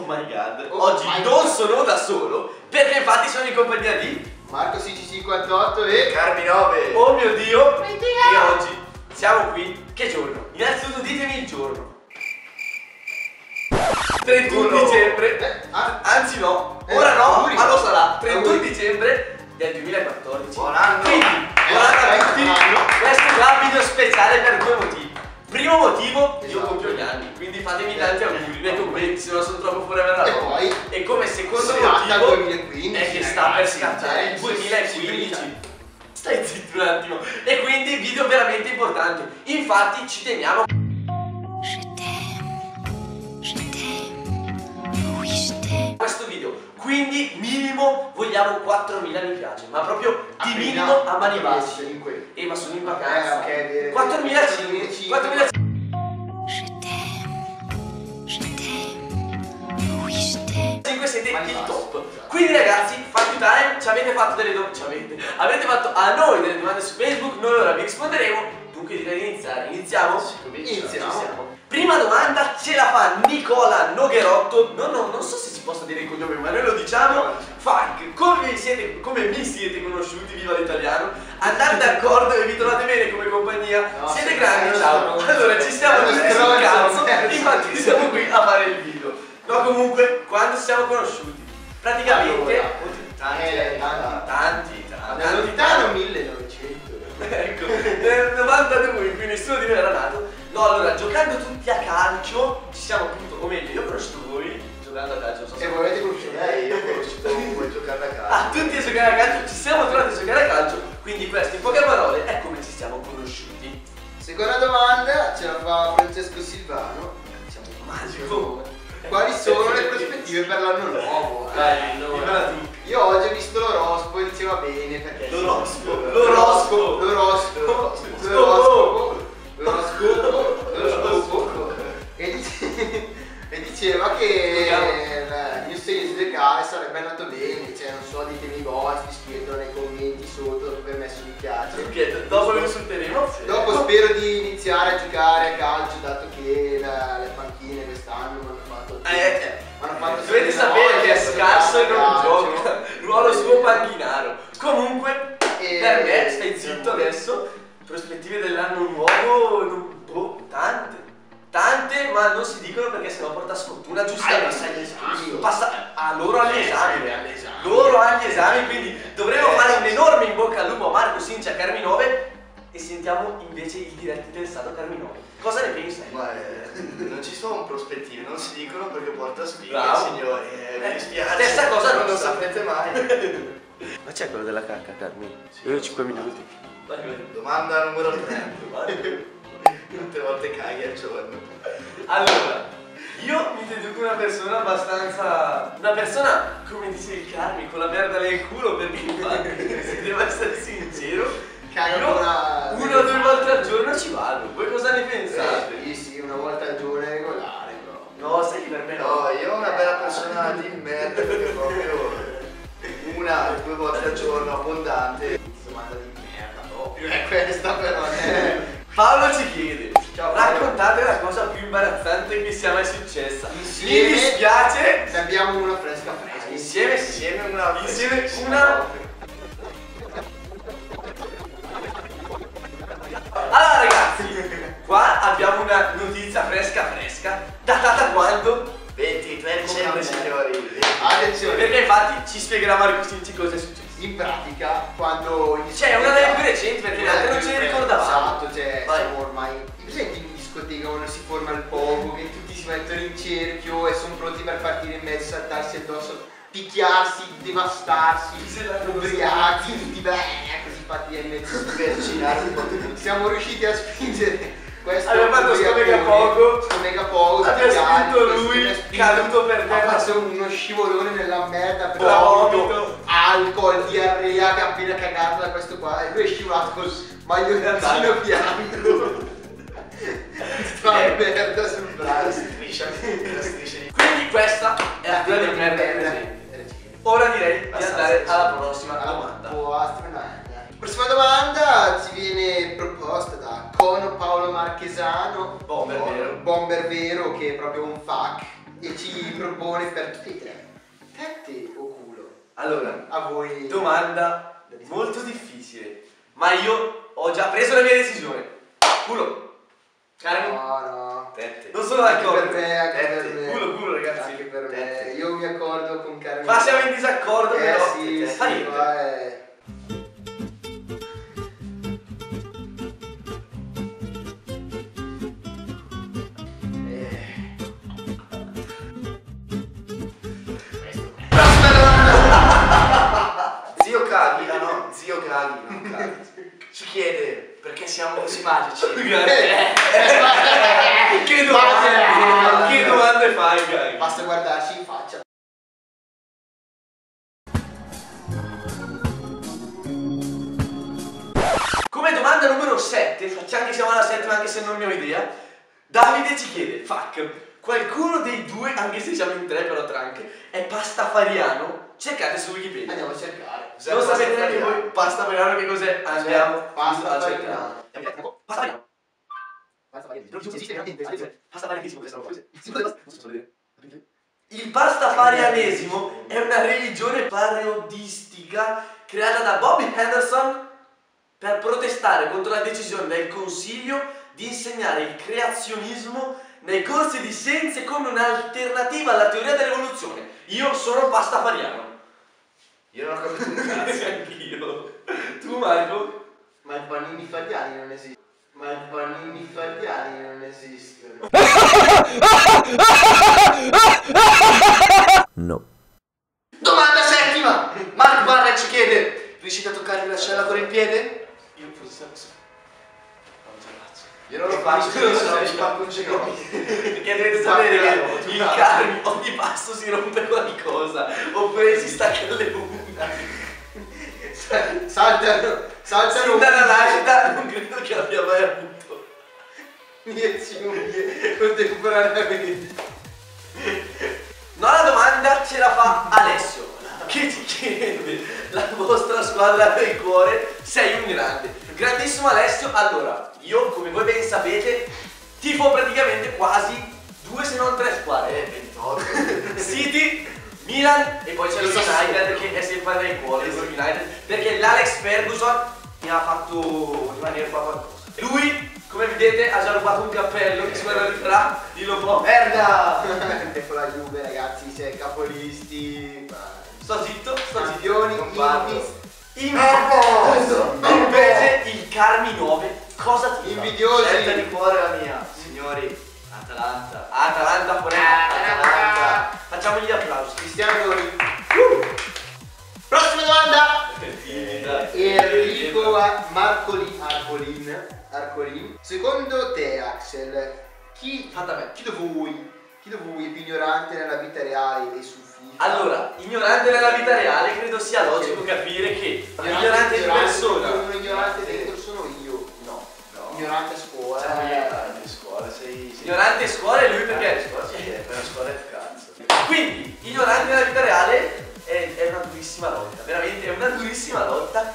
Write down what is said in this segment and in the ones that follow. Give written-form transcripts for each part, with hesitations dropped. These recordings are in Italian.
my god, Oh oggi my non god. sono da solo, perché infatti sono in compagnia di Marco CC58 e Carmi9. oh mio Dio, e oggi siamo qui, che giorno? Innanzitutto ditemi il giorno. 31 dicembre, anzi no, ora no, auguri. ma lo sarà, 31 Auguri. dicembre del 2014. Buon anno. Quindi, buon anno a tutti, questo è un video speciale per due motivi. Primo motivo, io compio gli anni, quindi fatemi tanti auguri nei commenti, se no sono troppo fuori a la E roba. poi E come secondo scatta il motivo 2015, è che sta per ragazzi, scattare il cioè, 2015. Stai zitto un attimo. E quindi video veramente importante. Infatti ci teniamo. Questo video, quindi minimo vogliamo 4.000 mi piace, ma proprio di minimo a mani basse. Ma sono in vacanza. 4.000 4.000. 5 siete il top. Quindi ragazzi, fuck you time, ci avete fatto delle domande. Avete fatto a noi delle domande su Facebook, noi ora vi risponderemo. Dunque direi di iniziare. Iniziamo? Iniziamo. Prima domanda ce la fa Nicola Nogherotto. Non so se si possa dire il cognome, ma noi lo diciamo. Fuck, come mi siete conosciuti, viva l'italiano. Andate d'accordo e vi trovate bene come compagnia. No, siete sì, grandi, ciao. Allora ci siamo tutti sul cazzo. Infatti siamo qui a fare il video. No, comunque, quando ci siamo conosciuti? Praticamente tanti. Da lontano 1900. Ecco, nel 92 in cui nessuno di noi era nato. No, allora, giocando tutti a calcio, ci siamo appunto, o meglio, io ho conosciuto voi giocando a calcio, non so se E voi avete conosciuto Io ho conosciuto voi giocare a casa. ah, tutti a giocare a calcio, ci siamo trovati a giocare a calcio, quindi questo in poche parole è come ci siamo conosciuti. Seconda domanda ce la fa Francesco Silvano. Magico. Quali sono le prospettive per l'anno nuovo? Dai, allora tu. Io oggi ho visto l'oroscopo e diceva bene perché L'oroscopo. E diceva che il mio segno zodiacale sarebbe andato bene, cioè non so, ditemi i vostri, scrivetelo nei commenti sotto per me su mi piace. Ok, dopo lo insulteremo. Dopo spero di iniziare a giocare a calcio, dato che le panchine quest'anno mi hanno fatto Dovete sapere che è scarso e non gioca. Ruolo suo panchinaro. Comunque, per me, stai zitto adesso. Prospettive dell'anno nuovo, tante, ma non si dicono perché sennò porta sfortuna, giustamente. Passa a loro agli esami. Loro agli esami, quindi dovremo fare un enorme in bocca al lupo a Marco Sincia Carmi9 e sentiamo invece il diretto interessato Carmi9. Cosa ne pensi? Non ci sono prospettive, non si dicono perché porta sfiga, Bravo. signore. Mi dispiace. Stessa cosa non non lo sa. saprete mai. Ma c'è quello della cacca, Carmi? Sì, Io ho lo 5 so. minuti. Domanda numero 3. Quante volte caghi al giorno? Allora, io mi deduco una persona abbastanza... Una persona, come dice il Carmi, con la merda nel culo, perché infatti, se devo essere sincero, io una o due volte al giorno ci vado. Voi cosa ne pensate? Sì, una volta al giorno è regolare, però. No, sai che per me no. No, io ho una bella persona di merda perché proprio una o due volte al giorno abbondante. Domanda di merda proprio, è questa però. Paolo ci chiede, Ciao, Paolo. raccontate la cosa più imbarazzante che sia mai successa. Insieme- Mi dispiace. Ne abbiamo una fresca. Insieme una... Allora ragazzi, qua abbiamo una notizia fresca, datata quando? 23 dicembre, signori. Attenzione, Perché infatti ci spiegherà Marco Sinci cosa è successo. in pratica quando Cioè, una delle più recenti perché le altre non ce ne ricordavamo. Esatto, cioè Vai. siamo ormai. I presenti in discoteca quando si forma il pogo, che tutti si mettono in cerchio e sono pronti per partire in mezzo, saltarsi addosso, picchiarsi, devastarsi, ubriachi, tutti bene, così fatti in mezzo, spercinati un po' tutti. Siamo riusciti a spingere questo. Abbiamo fatto sto mega pogo. Abbia spinto lui, caduto per ha terra. fatto uno scivolone nella merda per Vomito. alcol, diarrea, che ha appena cagato da questo qua e lui è scivolato col maglioncino bianco. Sta merda sul braccio. Striscia di... Quindi questa è la quella di merda presente. Ora direi di andare alla prossima domanda. Prossima domanda ci viene proposta da Cono Paolo Marchesano, Bomber vero. Bomber vero, che è proprio un fuck. e ci propone per tutti e tre tette o culo. Allora, A voi. domanda molto difficile, ma io ho già preso la mia decisione. Culo. Carmi? No. Tette. Non sono d'accordo. Anche per me, anche Tette. per me. Culo, ragazzi. Anche per me. Tette. Io mi accordo con Carmen. Ma siamo in disaccordo, però. Sì, Fa sì, niente. qua è... Zio Caghi, no, zio Caghi, non Caghi. Ci chiede perché siamo così magici. Che domande fai, Gary? Basta guardarci in faccia. Come domanda numero 7, facciamo che siamo alla settima anche se non ne ho idea. Davide ci chiede, fuck, qualcuno dei due, anche se siamo in tre però tranche, è pastafariano? Cercate su Wikipedia. Andiamo a cercare. Non sapete neanche voi pastafariano che cos'è? Andiamo Pasta a fariano. cercare. Pastafariano. Il pastafarianesimo è una religione parodistica creata da Bobby Henderson per protestare contro la decisione del Consiglio di insegnare il creazionismo nei corsi di scienze come un'alternativa alla teoria dell'evoluzione. Io sono pastafariano. Io non ho capito un cazzo. Anch'io. Tu, Marco? Ma i panini fariani non esistono. Ma i panini fariani non esistono. No. Domanda settima! Mark Barra ci chiede: riuscite a toccarvi la cella con il piede? Io forse non ce la faccio. Io non lo faccio, Non lo io sono so. spacco un ginocchio. Perché dovete sapere che il Carmi ogni passo si rompe qualcosa oppure si stacca le unghie. Saltano Sin dalla nascita non credo che abbia mai avuto iniezioni contemporaneamente. No, la domanda ce la fa Alessio che ti chiede la vostra squadra del cuore. Sei un grandissimo Alessio. Allora, io come voi ben sapete tifo praticamente quasi 2 se non 3 squadre. 28. City, Milan e poi c'è lo United che è sempre nel cuore, lo United, perché l'Alex Ferguson mi ha fatto rimanere qua qualcosa. Lui, come vedete, ha già rubato un cappello che se me lo rifarà, dillo un po'. Merda! Con la Juve, ragazzi, c'è capolisti. Sto zitto, Campioni, non parlo. Invece il Carmi 9, cosa ti fa? Invidiosi. Scelta di cuore la mia, signori. Atalanta. Atalanta fuori. Atalanta. Facciamo gli applausi. Cristiano Ronaldo. Prossima domanda. Enrico Arcolin. Secondo te, Axel, chi Fatta me. di voi è più ignorante nella vita reale e su FIFA? Allora, ignorante nella vita reale credo sia logico capire che ignorante di persona. Un ignorante dentro sono io. No. Ignorante a scuola. Siamo ignoranti di scuola, sei... Ignorante in scuola e lui perché? Per la scuola è il cazzo. Quindi, ignorante nella vita reale è una durissima lotta, veramente è una durissima lotta.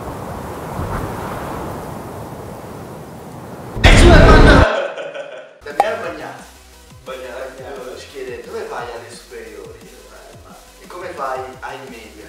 Daniele Bagnati ci chiede: dove vai alle superiori? E come fai ai media?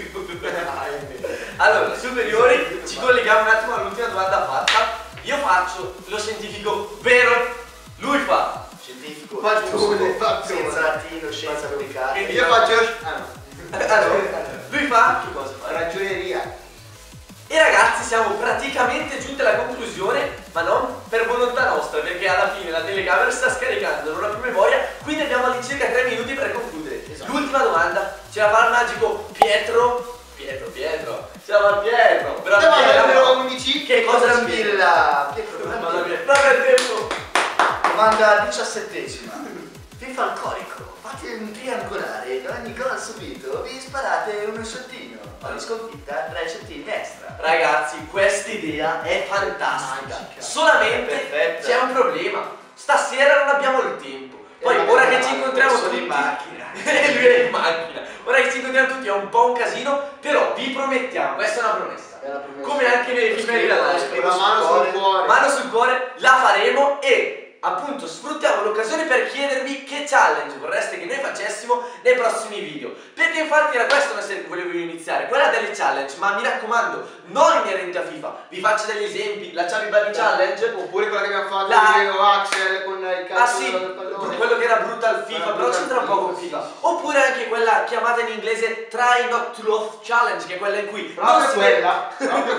Allora, superiori, ci colleghiamo un attimo all'ultima domanda fatta. Io faccio lo scientifico vero, lui fa. Scientifico, Fattone. senza latino, scienza applicata. Quindi Io faccio. Allora, lui fa che cosa fa? Ragioneria. E ragazzi, siamo praticamente giunti alla conclusione, ma non per volontà nostra, perché alla fine la telecamera sta scaricando, non ho più memoria, quindi abbiamo all'incirca 3 minuti per concludere. Esatto. L'ultima domanda ce la fa il magico Pietro. Ce la fa il Pietro. Però Numero 11. che cosa Tranquilla. Non per tempo. Domanda 17ª. FIFA alcolico. Fate un triangolare e ogni gol subito vi sparate uno shottino. Ogni sconfitta 3 shottini extra. Ragazzi, questa idea è fantastica. Magica. Solamente Perfetta. c'è un problema. Stasera non abbiamo il tempo. Poi ora che ci incontriamo sono tutti in macchina. e lui è in macchina. Ora che ci incontriamo tutti è un po' un casino, però vi promettiamo, questa è una promessa. Come anche nei film di Scrivo Con la mano sul cuore. Mano sul cuore, la faremo e appunto sfruttiamo l'occasione per chiedervi che challenge vorreste che noi facessimo nei prossimi video, perché infatti era questa una serie che volevo iniziare, quella delle challenge, ma mi raccomando non inerenti a FIFA. Vi faccio degli esempi: la Chubby Bunny Challenge, oppure quella che abbiamo fatto io Axel con il calcio del pallone, quello che era brutal FIFA, però c'entra un po' con FIFA. Oppure anche quella chiamata in inglese Try Not to Laugh Challenge, che è quella in cui proprio quella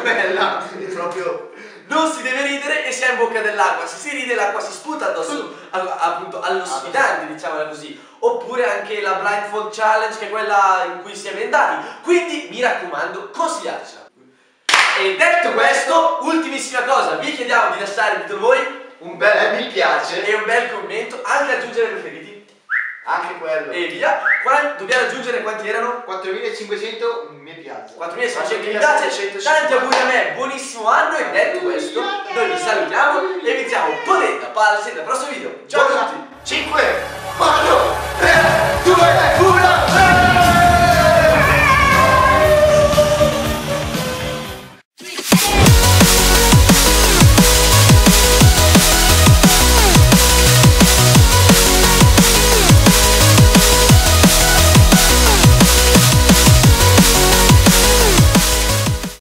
non si deve ridere e si è in bocca dell'acqua. Se si ride l'acqua si sputa addosso appunto allo sfidante, diciamola così. Oppure anche la Blindfold Challenge, che è quella in cui si è bendati. Quindi mi raccomando, consigliatecela. E detto questo, ultimissima cosa, vi chiediamo di lasciare dietro voi un bel mi piace e un bel commento, anche aggiungere i preferiti. Anche quello. E via. Qua dobbiamo aggiungere quanti erano? 4500 mi piace. 4600 mi piace. Tanti auguri a me, buonissimo anno. E detto questo, noi vi salutiamo e vi diciamo potente, palla, al prossimo video. Ciao a tutti. 5, 4, 3, 2,